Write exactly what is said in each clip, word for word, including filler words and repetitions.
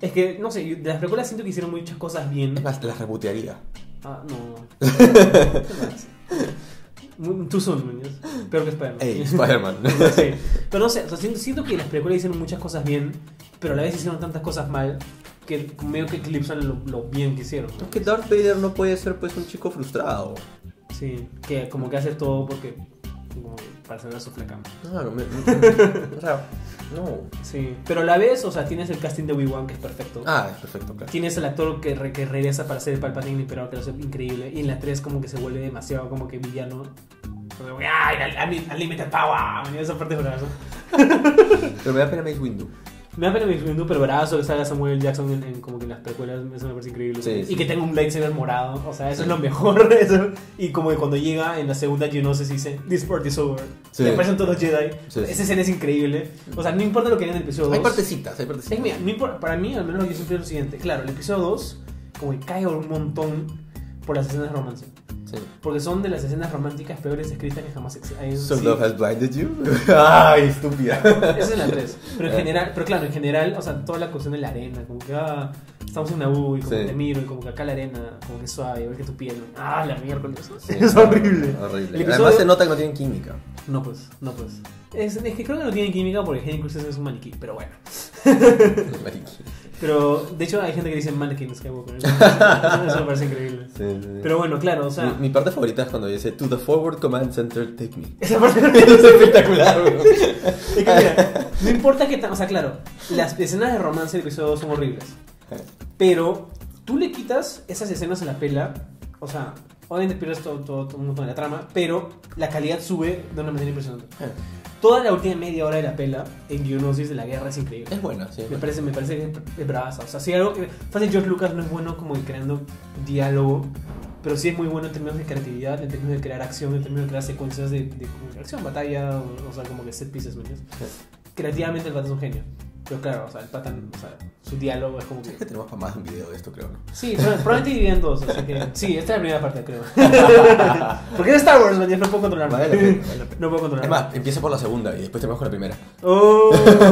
Es que, no sé, de las películas siento que hicieron muchas cosas bien. Es más, te las rebotearía. Ah, no. ¿Qué más? Muy- Too soon, man. Peor que Spider-Man. Ey, Spider-Man. Sí. Pero no sé, o sea, siento, siento que las películas hicieron muchas cosas bien, pero a la vez hicieron tantas cosas mal que medio que eclipsan lo, lo bien que hicieron, ¿no? Es que Darth Vader no puede ser pues un chico frustrado. Sí, que como que hace todo porque como para saber su flaca. No, me, me- o sea, no. Sí, pero a la vez, o sea, tienes el casting de Obi-Wan que es perfecto. Ah, es perfecto, claro. Tienes el actor que, re- que regresa para ser el Palpatine Imperador, que lo hace increíble. Y en la tres como que se vuelve demasiado como que villano. Como, ¡ay, Unlimited Power! Man, esa parte es brava. Pero me da pena Mace Windu. Me da pena Mace Windu, pero brazo que salga Samuel Jackson en, en como que en las películas, eso me parece increíble. Sí, y sí. que tenga un lightsaber morado, o sea, eso Sí. es lo mejor. Eso. Y como que cuando llega en la segunda Geonosis dice, this part is over. Sí. Y aparecen todos los Jedi. Sí, sí. Esa escena es increíble. O sea, no importa lo que haya en el episodio dos. Hay partecitas, hay Es partecitas. que, mira, no importa, para mí, al menos yo siempre lo siguiente. Claro, el episodio dos como que cae un montón por las escenas de romance. Sí. Porque son de las escenas románticas peores escritas que jamás ex- hay. So sí. Love Has Blinded You. Ay, estúpida. Esa es la tres. Pero en general, pero claro, en general, o sea, toda la cuestión de la arena, como que ah, estamos en Naboo y como Sí. te miro y como que acá la arena, como que es suave, ver que tu piel. Ah, la miércoles. Sí, es horrible. Horrible. El episodio- Además se nota que no tienen química. No, pues, no, pues. Es, es que creo que no tiene química porque Hayden Christensen es un maniquí, pero bueno. Pero de hecho hay gente que dice Mannequin Skywalker. Eso me parece increíble. Sí, sí, sí. Pero bueno, claro, o sea. mi, mi parte favorita es cuando dice To the Forward Command Center, take me. Esa parte Es espectacular, bro. es que mira, no importa que tan, o sea, claro, las escenas de romance del episodio dos son horribles. Pero tú le quitas esas escenas a la pela, o sea, obviamente pierdes todo, todo, todo un montón de la trama, pero la calidad sube de una manera impresionante. Toda la última media hora de la pela en Geonosis de la guerra es increíble. Es buena, sí. Me parece, me parece que es bravaza. O sea, si algo que. Fácil, George Lucas no es bueno como creando diálogo, pero sí es muy bueno en términos de creatividad, en términos de crear acción, en términos de crear secuencias de, de acción, batalla, o, o sea, como que set pieces, ¿me entiendes? Sí. Creativamente el pata es un genio. Pero claro, o sea, el pata, o sea, su diálogo es como que. Es que tenemos para más de un video de esto, creo, ¿no? Sí, pero, probablemente dividían dos, así que. Sí, esta es la primera parte, creo. Porque es Star Wars, man, ya no puedo controlarme. Vale la pena, vale la pena. No puedo controlarme. Es más, empieza por la segunda y después terminamos con la primera. Oh,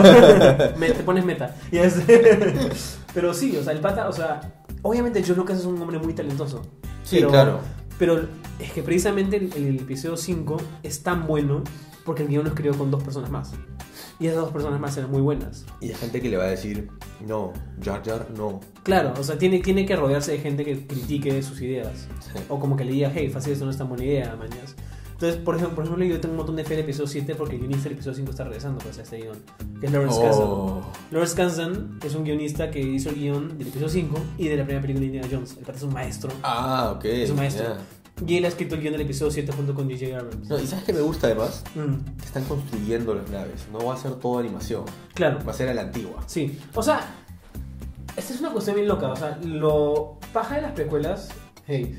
me, te pones meta. Yes. Pero sí, o sea, el pata, o sea, obviamente George Lucas es un hombre muy talentoso. Sí, pero, claro. Pero es que precisamente el, el episodio cinco es tan bueno porque el guión lo escribió con dos personas más. Y esas dos personas más eran muy buenas. Y hay gente que le va a decir, no, Jar Jar, no. Claro, o sea, tiene, tiene que rodearse de gente que critique sus ideas. Sí. O como que le diga, hey, fácil, esto no es tan buena idea, mañas. Entonces, por ejemplo, por ejemplo, yo tengo un montón de fe en el episodio siete porque el guionista del episodio cinco está regresando pues, a este guión, que es Lawrence Kasdan. Oh. Lawrence Kasdan es un guionista que hizo el guión del episodio cinco y de la primera película de Indiana Jones. El pata es un maestro. Ah, ok. Es un maestro. ya. Y él ha escrito el guión del episodio siete junto con J J Abrams. No, y ¿sabes qué me gusta además? Mm, Que están construyendo las naves. No va a ser todo animación. claro. Va a ser a la antigua. Sí. O sea, esta es una cuestión bien loca. O sea, lo paja de las precuelas. Hey.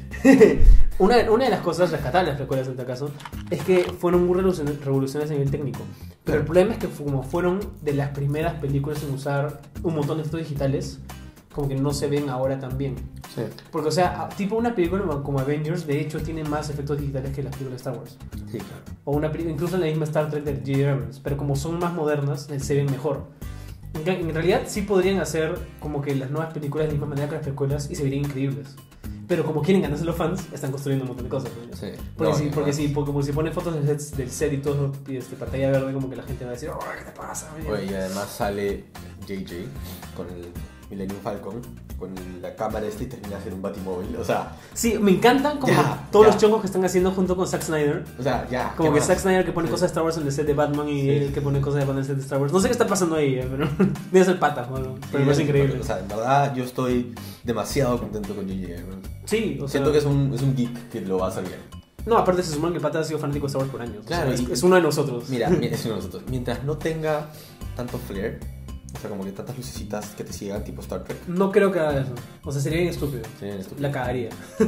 una, una de las cosas rescatables de las precuelas en este caso es que fueron muy revolucion- revolucionarias a nivel técnico. Pero el problema es que como fueron de las primeras películas en usar un montón de efectos digitales, como que no se ven ahora tan bien. Sí. Porque, o sea, tipo una película como Avengers, de hecho, tiene más efectos digitales que las películas de Star Wars. Sí, claro. O una película, incluso en la misma Star Trek de J J Abrams. Pero como son más modernas, eh, se ven mejor. En, ca- en realidad, sí podrían hacer como que las nuevas películas de la misma manera que las precuelas y se verían increíbles. Pero como quieren ganarse los fans, están construyendo un montón de cosas, ¿no? Sí. Porque, No, si, y porque, además- si, porque como si ponen fotos del set, del set y todo, y este, pantalla verde, como que la gente va a decir, oh, ¿qué te pasa? Oye, y además sale J J con el Millennium Falcon, con la cámara esta y termina haciendo un batimóvil. O sea, Sí, me encantan como Ya, todos ya. los chongos que están haciendo junto con Zack Snyder. o sea, ya. Como ¿qué que más? Zack Snyder que pone Sí. cosas de Star Wars en el set de Batman y Sí. él que pone cosas de Batman en el set de Star Wars. No sé qué está pasando ahí, eh, pero debe ser pata, bueno, Sí, pero es increíble. O sea, en verdad yo estoy demasiado contento con J J. ¿no? Sí, o sea, Siento que es un, es un geek que lo va a hacer bien. no, aparte se supone que el pata ha sido fanático de Star Wars por años. Claro, o sea, es, y- es uno de nosotros. Mira, mira, es uno de nosotros. Mientras no tenga tanto flair, o sea, como que tantas lucecitas que te sigan, tipo Star Trek. No creo que haga eso. O sea, sería bien estúpido. Sería bien estúpido. La cagaría.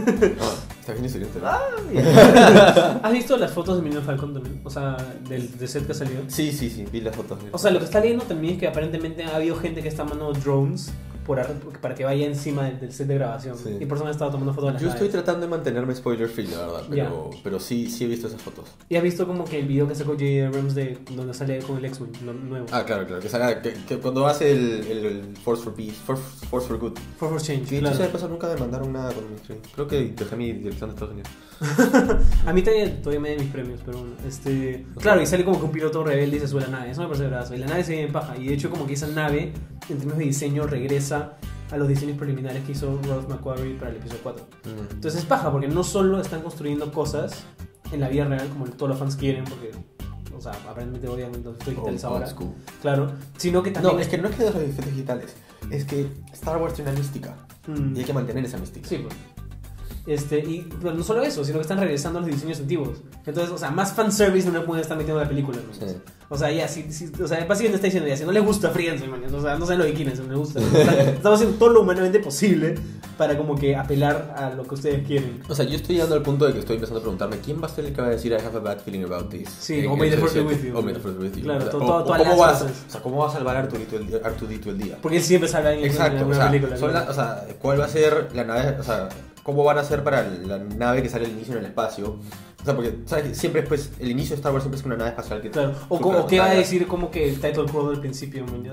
Está bien estudiante, ¿no? ¿Has visto las fotos de Millennium Falcon también? O sea, del, del set que ha salido. Sí, sí, sí, vi las fotos. O sea, lo que está leyendo también es que aparentemente ha habido gente que está mandando drones por ar- para que vaya encima del, del set de grabación. Sí. Y por eso me he estado tomando fotos de las Yo estoy naves. tratando de mantenerme spoiler free, la verdad, pero, pero sí, sí he visto esas fotos. Y has visto como que el video que sacó J J Abrams de donde sale con el X-Wing lo nuevo. Ah, claro, claro, que, saca, que, que cuando hace el, el, el Force for Peace, Force, Force for Good. For for Change, Sí, claro. de paso nunca me mandaron nada con mi stream. Creo que dejé mi dirección de Estados Unidos. A mí todavía, todavía me dan mis premios, pero bueno, este... Claro, y sale como que un piloto rebelde y se sube a la nave, eso me parece brazo. Y la nave se ve en paja, y de hecho como que esa nave, en términos de diseño, regresa a los diseños preliminares que hizo Ralph McQuarrie para el episodio cuatro. Mm. Entonces es paja, porque no solo están construyendo cosas en la vida real, como todos los fans quieren, porque... O sea, aparentemente odian los efectos digitales Old ahora. school. Claro, sino que también... No, es que no es que de los efectos digitales, es que Star Wars tiene una mística Mm. y hay que mantener esa mística. Sí, pues. Este, y bueno, no solo eso, sino que están regresando a los diseños antiguos. Entonces, o sea, más fanservice no le pueden estar metiendo en la película, ¿no? Sí. O sea, ya, si, si, o sea, básicamente está diciendo, ya, si no les gusta, fríense, man. O sea, no saben lo que quieren, si no les gusta. O sea, estamos haciendo todo lo humanamente posible para como que apelar a lo que ustedes quieren. O sea, yo estoy llegando al punto de que estoy empezando a preguntarme quién va a ser el que va a decir I have a bad feeling about this. Sí, En o May the el Force be siete. with you. O May the Force be with you. Claro, O sea, to- o- to- o todas cómo las va a- cosas. o sea, ¿cómo va a salvar a Arturito el día? Arturito el día? Porque él siempre salva en, en Exacto, alguna o sea, película. son ¿no? la- o sea, ¿cuál va a ser la nave? O sea, ¿cómo van a hacer para la nave que sale al inicio en el espacio? O sea, porque, ¿sabes? Siempre después, el inicio de Star Wars siempre es una nave espacial que... Claro. O, súper o qué va a avanzada. decir como que el title crawl del principio, man. ¿Ya?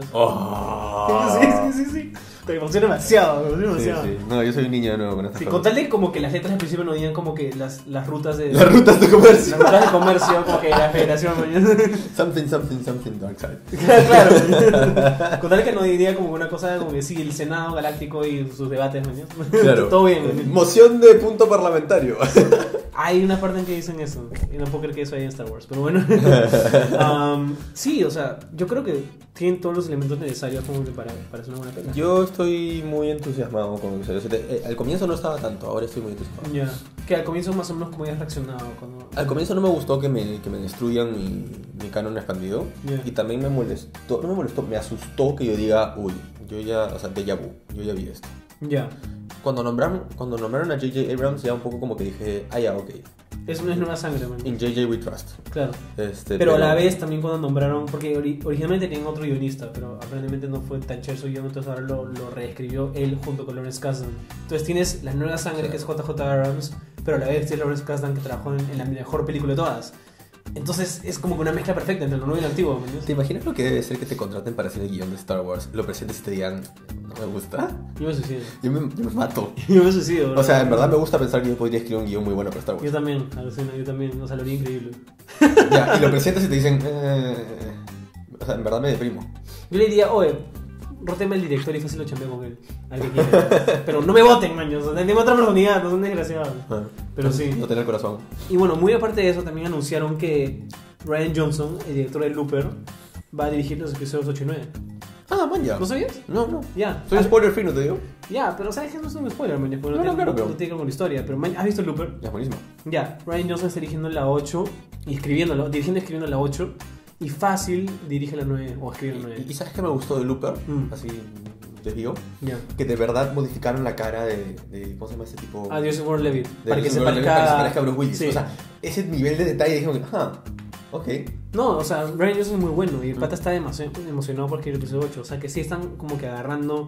Oh. Sí, sí, sí, sí. Te emociona demasiado, me emociona Sí, demasiado. sí. No, yo soy un niño de nuevo con estas Sí, cosas. con tal de como que las letras al principio no digan como que las, las rutas de... Las rutas de comercio. Las rutas de comercio, como que la federación, man. Something, something, something, dark side. Claro, claro. Con tal que no diría como una cosa como que sí, el Senado Galáctico y sus debates, man. Claro. Todo bien, man. Moción de punto parlamentario. Hay una parte en que dicen eso, y no puedo creer que eso haya en Star Wars, pero bueno. Um, sí, o sea, yo creo que tienen todos los elementos necesarios como que para, para hacer una buena película. Yo estoy muy entusiasmado con el episodio siete. Eh, al comienzo no estaba tanto, ahora estoy muy entusiasmado. Ya, que al comienzo más o menos como habías reaccionado cuando... Al comienzo no me gustó que me, que me destruyan mi, mi canon expandido. Yeah. Y también me molestó, no me molestó, me asustó que yo diga, uy, yo ya, o sea, déjà vu, yo ya vi esto. Ya, Cuando nombraron, cuando nombraron a J J Abrams ya un poco como que dije, ah ya, ok, es una nueva sangre, man. in J J we trust. Claro. Este, Pero a la vez también cuando nombraron, porque ori- originalmente tenían otro guionista, pero aparentemente no fue tan chévere su guion, entonces ahora lo, lo reescribió él junto con Lawrence Kasdan. Entonces tienes la nueva sangre Sí. que es J J Abrams, pero a la vez tienes Lawrence Kasdan que trabajó en, en la mejor película de todas. Entonces es como que una mezcla perfecta entre lo nuevo y lo antiguo, ¿me entiendes? ¿Te imaginas lo que debe ser que te contraten para hacer el guión de Star Wars? Lo presentes y te digan, no me gusta. Yo me suicido. Yo me, yo me mato. Yo me suicido, bro. O sea, en verdad me gusta pensar que yo podría escribir un guión muy bueno para Star Yo Wars. también, alucino, yo también, o sea, lo haría increíble. Ya, y lo presentas y te dicen, eh, o sea, en verdad me deprimo. Yo le diría, oye, róteme al director y fácil lo chambeo con él, al que quiera. Pero no me voten, man, o sea, tengo otra oportunidad, no son desgraciados. Ah, Pero no- sí. No tener corazón. Y bueno, muy aparte de eso, también anunciaron que Rian Johnson, el director de Looper, va a dirigir los episodios ocho y nueve. Ah, man, ya. ¿No sabías? No, no. Ya. Soy Ah, spoiler free, ¿no te digo? Ya, pero sabes que no es un spoiler, man, porque no, No, no, tiene, claro, no, pero- no tiene que ver con la historia. Pero man, ¿has visto Looper? Ya, es buenísimo. Ya, Rian Johnson está dirigiendo la ocho y escribiéndolo, dirigiendo y escribiendo la ocho. Y fácil dirige la nueve o escribe la Y, nueve. y ¿sabes qué me gustó de Looper? Mm. Así, les digo. Ya. Que de verdad modificaron la cara de, de ¿cómo se llama ese tipo? Ah, Joseph Gordon-Levitt. De Para que se Joseph Gordon-Levitt, parezca... para que se parezca a Bruce Willis. Sí. O sea, ese nivel de detalle dijeron, ah, ok. No, o sea, Rian Johnson es muy bueno y el pata está demasiado emocionado porque el episodio ocho. O sea, que sí están como que agarrando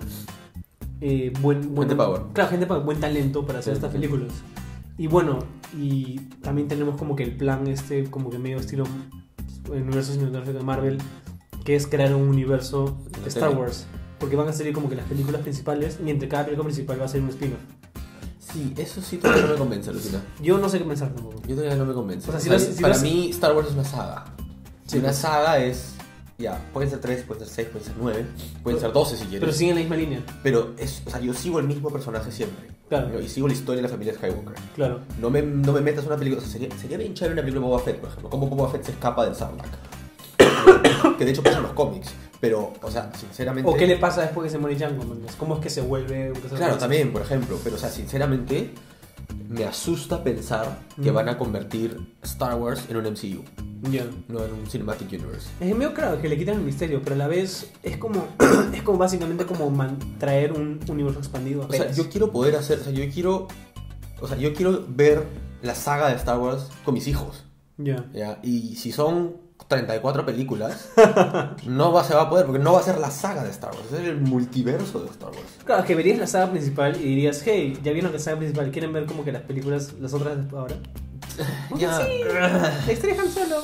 eh, buen, buen... Gente power. Claro, gente power, buen talento para hacer Sí. estas películas. Y bueno, y también tenemos como que el plan este, como que medio estilo el universo cinematográfico de Marvel, que es crear un universo de Star tele. Wars. Porque van a salir como que las películas principales y entre cada película principal va a ser un spin-off. Sí, eso sí todavía no me convence, Lucina. Yo no sé qué pensar tampoco. Yo todavía no me convence. O sea, si O sea, lo- si para lo- mí, Star Wars es una saga. Sí. Y una saga es. Ya, pueden ser tres, pueden ser seis, pueden ser nueve, pueden ser doce si quieres. Pero siguen la misma línea. Pero es, o sea, yo sigo el mismo personaje siempre. Claro. Y sigo la historia de la familia Skywalker. Claro. No me, no me metas una película. O sea, sería, sería bien chévere una película de Boba Fett, por ejemplo. Cómo Boba Fett se escapa del Sarlacc. Que de hecho pasa en los cómics. Pero, o sea, sinceramente. ¿O qué le pasa después que se muere Django? man? ¿Cómo es que se vuelve? Claro, también, por ejemplo. Pero, o sea, sinceramente, me asusta pensar que Mm. van a convertir Star Wars en un M C U, Ya. no en un Cinematic Universe. Es medio claro que le quitan el misterio, pero a la vez es como, es como básicamente como man- traer un universo expandido. O sea, apenas. yo quiero poder hacer. O sea, yo quiero. O sea, yo quiero ver la saga de Star Wars con mis hijos. Ya. ¿Ya? Y si son treinta y cuatro películas, no va, se va a poder, porque no va a ser la saga de Star Wars, es el multiverso de Star Wars. Claro, que verías la saga principal y dirías, hey, ya vieron la saga principal, ¿quieren ver como que las películas, las otras de ahora? Ya. Sí, la historia de Han Solo.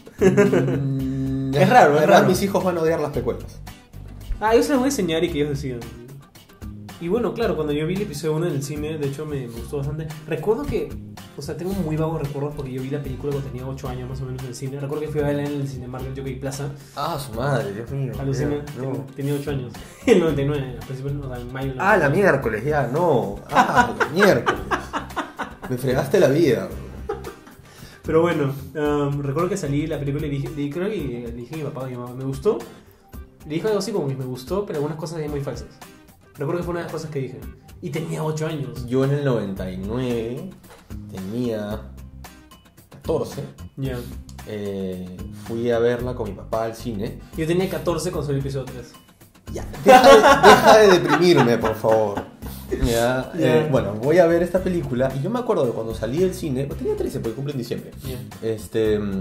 Mm, Es raro, es Además, raro. mis hijos van a odiar las precuelas. Ah, yo se las voy a enseñar y que ellos decidan. Y bueno, claro, cuando yo vi el episodio uno en el cine, de hecho me, me gustó bastante. Recuerdo que, o sea, tengo muy vagos recuerdos porque yo vi la película cuando tenía ocho años más o menos en el cine. Recuerdo que fui a verla en el Cinemark del Jockey Plaza. Ah, su madre, Dios mío. Alucina, Ya, no. ten- tenía ocho años. En el noventa y nueve, a principios, o sea, en mayo. del Ah, la noventa y nueve. miércoles, ya, no. Ah, la miércoles. Me fregaste la vida. Pero bueno, um, recuerdo que salí de la película y dije, y creo que le dije a mi papá, a mi mamá, me gustó. Le dije algo así como que me gustó, pero algunas cosas eran muy falsas. Recuerdo que fue una de las cosas que dije. Y tenía ocho años. Yo en el noventa y nueve tenía catorce. Ya. Eh, fui a verla con mi papá al cine. Yo tenía catorce cuando salió el episodio tres. Ya, deja de, deja de deprimirme, por favor. Ya, Ya. eh, bueno, voy a ver esta película. Y yo me acuerdo de cuando salí del cine, pues tenía trece porque cumple en diciembre. Ya. Este, mm,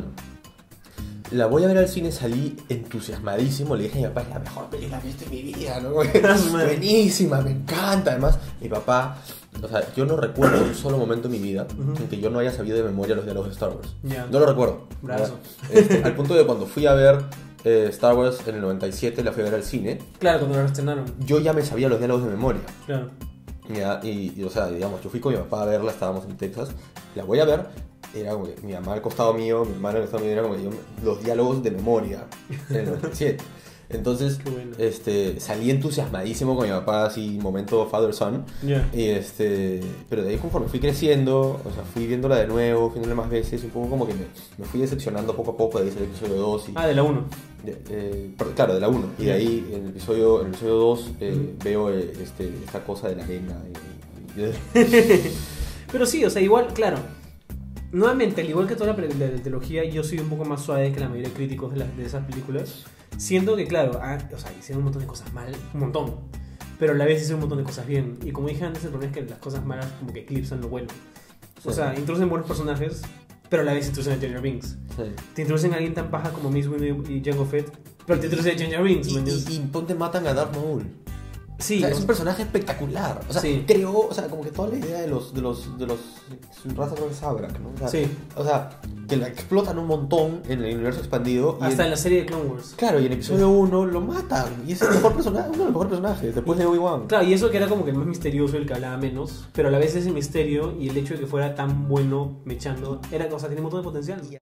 la voy a ver al cine, salí entusiasmadísimo. Le dije a mi papá, es la mejor película que he visto en mi vida, ¿no? Buenísima, me encanta. Además, mi papá, o sea, yo no recuerdo un solo momento en mi vida Ujú. en que yo no haya sabido de memoria los diálogos de Star Wars. Ya. No lo recuerdo. Brazo. ¿Ya? Este, al punto de cuando fui a ver eh, Star Wars en el noventa y siete, la fui a ver al cine, Claro, cuando lo estrenaron. yo ya me sabía los diálogos de memoria. Claro. Ya, y, y, o sea, digamos, yo fui con mi papá a verla, estábamos en Texas, la voy a ver, era como que mi mamá al costado mío, mi hermana al costado mío, era como que yo, los diálogos de memoria en el noventa y siete. Entonces, Qué bueno. este, salí entusiasmadísimo con mi papá, así, momento father-son. Ya. Y este, pero de ahí conforme fui creciendo, o sea, fui viéndola de nuevo, fui viéndola más veces, un poco como que me, me fui decepcionando poco a poco, de ahí salió el episodio dos y... Ah, de la uno. de- eh, per- claro, de la uno. Y de ahí, en el episodio, en el episodio dos, eh, Ujú. veo eh, este, esta cosa de la arena. Y, y- y- Pero sí, o sea, igual, claro. Nuevamente, al igual que toda la, pre- la- la trilogía, yo soy un poco más suave que la mayoría de críticos de, las- de esas películas. Siento que, claro, ah, o sea, hicieron un montón de cosas mal, un montón. Pero a la vez hicieron un montón de cosas bien. Y como dije antes, el problema es que las cosas malas como que eclipsan lo bueno. O Sí. sea, introducen buenos personajes, pero a la vez introducen a Jar Jar Binks. sí. Te introducen a alguien tan paja como Mace Windu y Jango Fett, pero te introducen a Jar Jar Binks, Y, man. y, y ponte matan a Darth Maul. Sí, O sea, o es un sea, personaje espectacular. O sea, Sí. creó, o sea, como que toda la idea de los, de los, de los, su raza creo que es Sabrak, ¿no? O sea, Sí. o sea, que la explotan un montón en el universo expandido. Y hasta en- en la serie de Clone Wars. Claro, y en episodio uno lo matan. Y es el mejor personaje, uno de los mejores personajes, después de Obi-Wan. Claro, y eso que era como que el más misterioso, el que hablaba menos, pero a la vez ese misterio y el hecho de que fuera tan bueno mechando, era, o sea, tiene un montón de potencial.